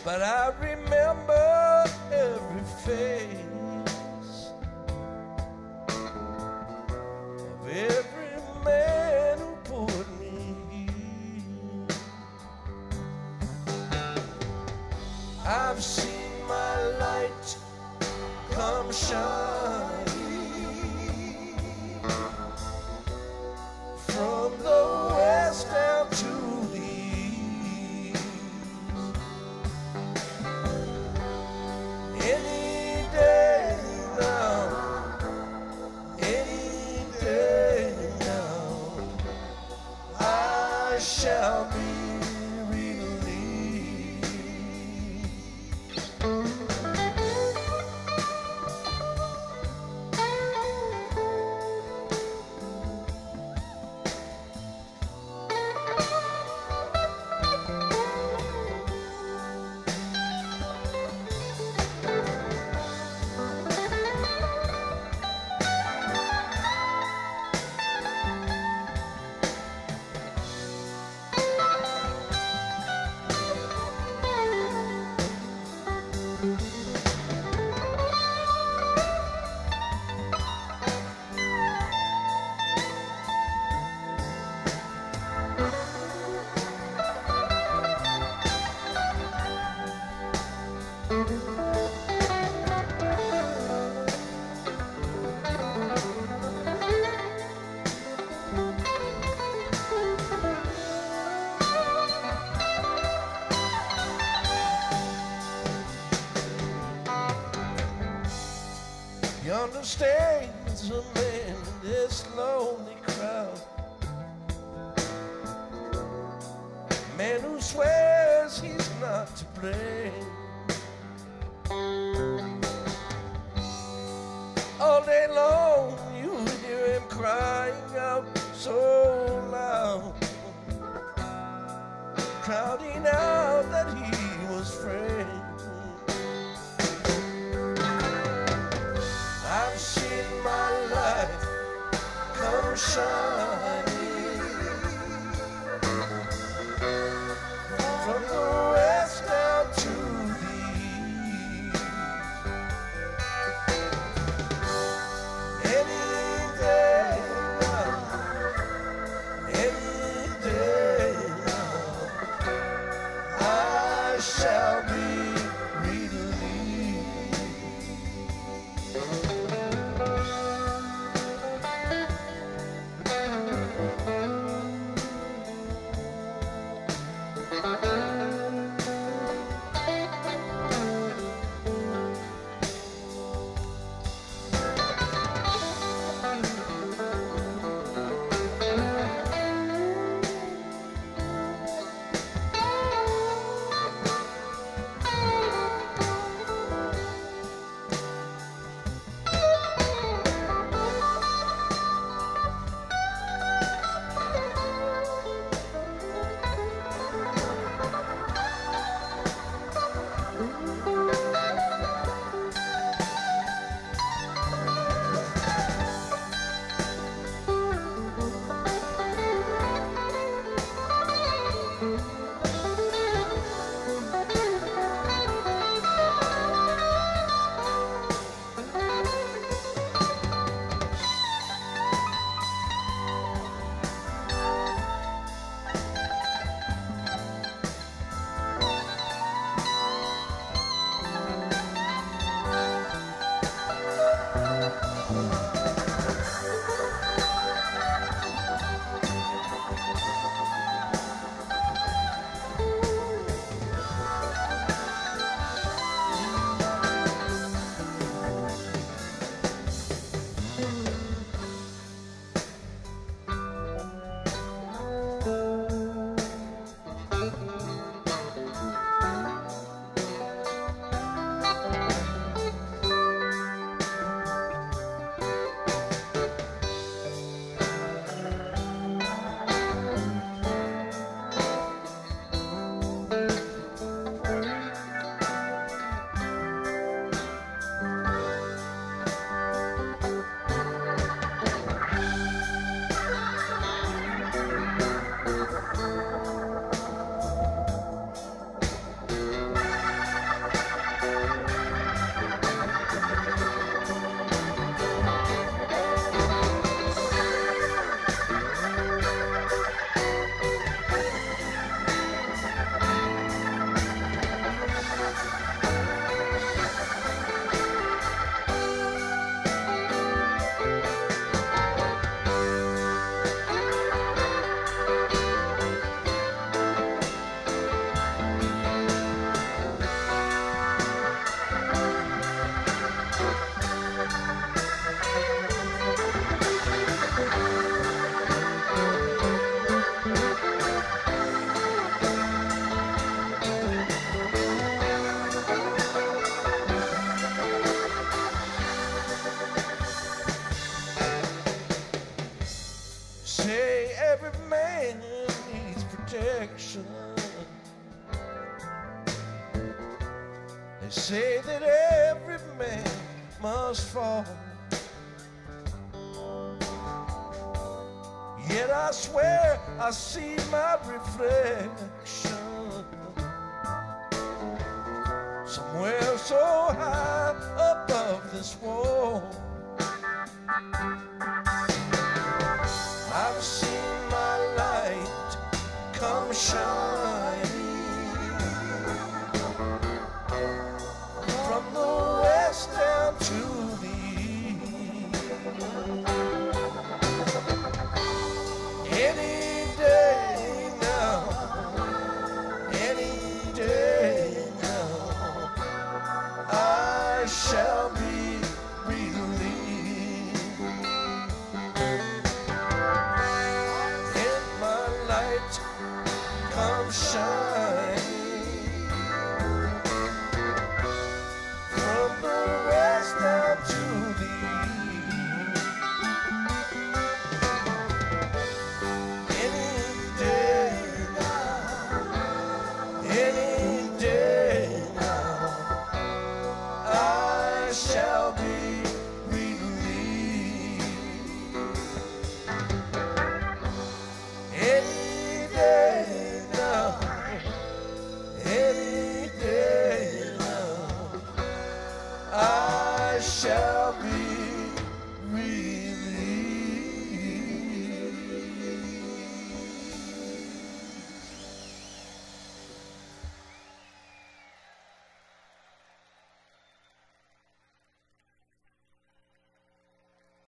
but I remember every face of every man who put me here. I've seen my light come shining from the west down to the east. Any day now, any day now, I shall be relieved. Yonder stands a man in this lonely crowd, a man who swears he's not to blame. All day long you hear him crying out so loud, crowding out that he was framed. I've seen my life come shining from the west down to the east. Any day now, any day now, I shall be relieved. They say that every man must fall, yet I swear I see my reflection somewhere so high above this wall. I've seen my light come shine